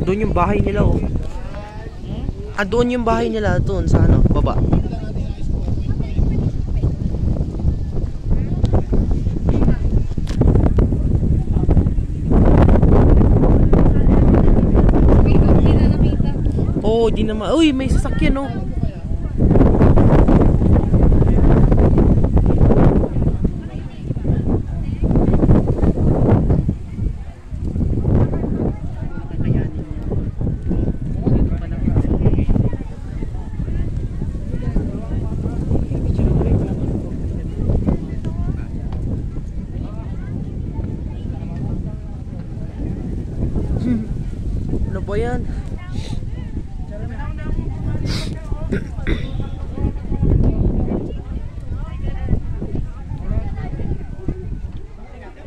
Andun yung bahay nila, oh. Andun yung bahay nila, doon sa ano, baba. Oh, di naman. Uy, may sasakyan, oh. Ano ba yan?